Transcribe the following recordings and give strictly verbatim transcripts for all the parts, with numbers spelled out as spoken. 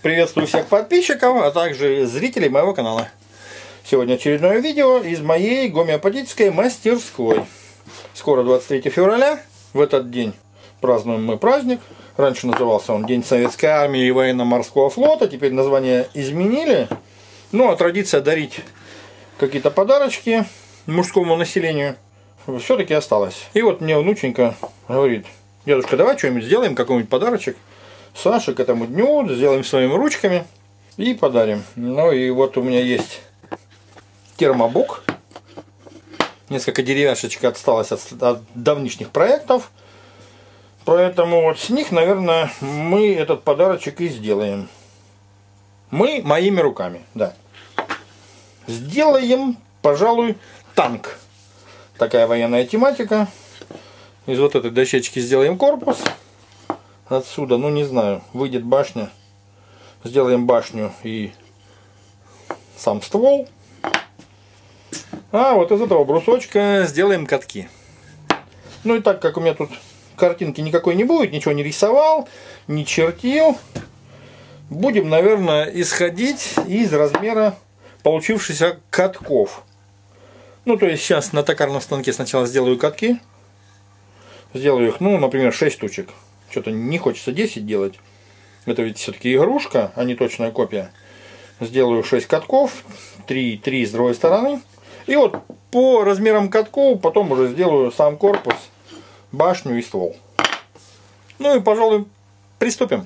Приветствую всех подписчиков, а также зрителей моего канала. Сегодня очередное видео из моей гомеопатической мастерской. Скоро двадцать третье февраля. В этот день празднуем мы праздник. Раньше назывался он День Советской Армии и Военно-Морского Флота. Теперь название изменили. Ну а традиция дарить какие-то подарочки мужскому населению все-таки осталась. И вот мне внученька говорит: дедушка, давай что-нибудь сделаем, какой-нибудь подарочек Саше к этому дню, сделаем своими ручками и подарим. Ну и вот у меня есть термобук. Несколько деревяшечек осталось от, от давнишних проектов. Поэтому вот с них, наверное, мы этот подарочек и сделаем. Мы моими руками, да. Сделаем, пожалуй, танк. Такая военная тематика. Из вот этой дощечки сделаем корпус. Отсюда, ну не знаю, выйдет башня. Сделаем башню и сам ствол. А вот из этого брусочка сделаем катки. Ну и так как у меня тут картинки никакой не будет, ничего не рисовал, не чертил, будем, наверное, исходить из размера получившихся катков. Ну то есть сейчас на токарном станке сначала сделаю катки. Сделаю их, ну, например, шесть штучек. Что-то не хочется десять делать. Это ведь все-таки игрушка, а не точная копия. Сделаю шесть катков, три, три с другой стороны. И вот по размерам катков потом уже сделаю сам корпус, башню и ствол. Ну и, пожалуй, приступим.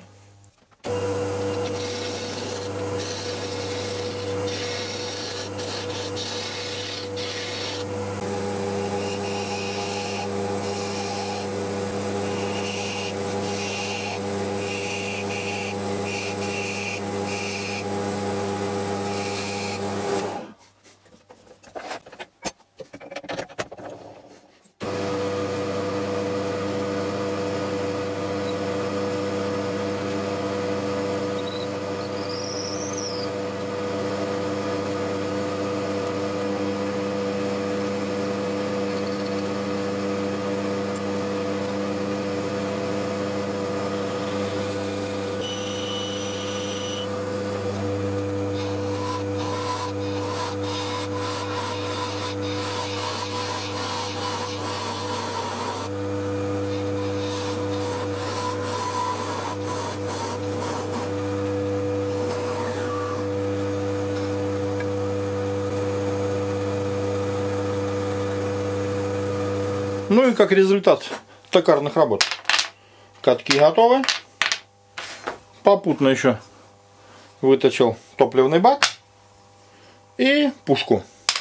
Ну и как результат токарных работ, катки готовы. Попутно еще выточил топливный бак и пушку.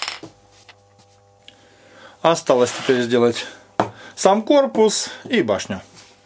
Осталось теперь сделать сам корпус и башню.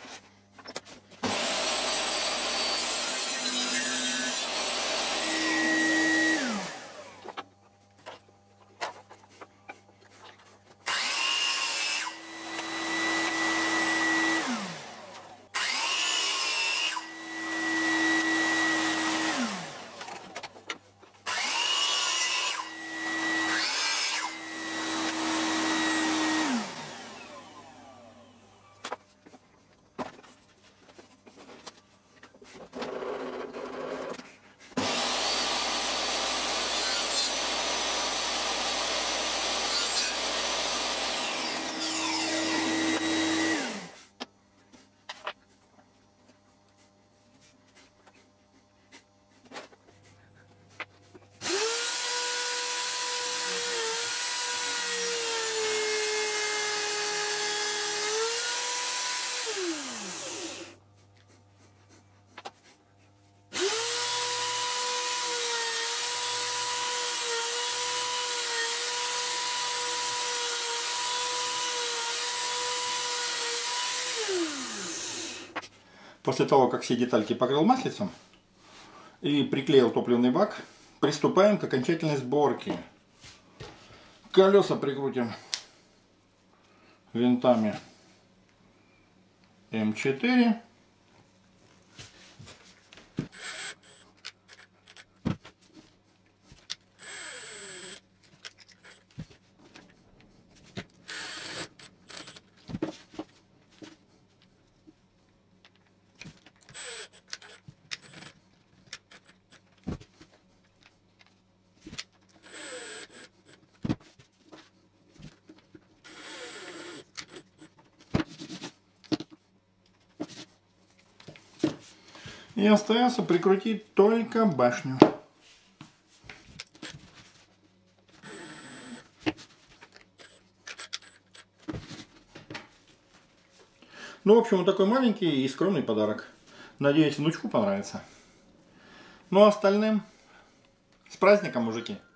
После того, как все детальки покрыл маслицем и приклеил топливный бак, приступаем к окончательной сборке. Колеса прикрутим винтами эм четыре. И остается прикрутить только башню. Ну, в общем, вот такой маленький и скромный подарок. Надеюсь, внучку понравится. Ну, а остальным с праздником, мужики!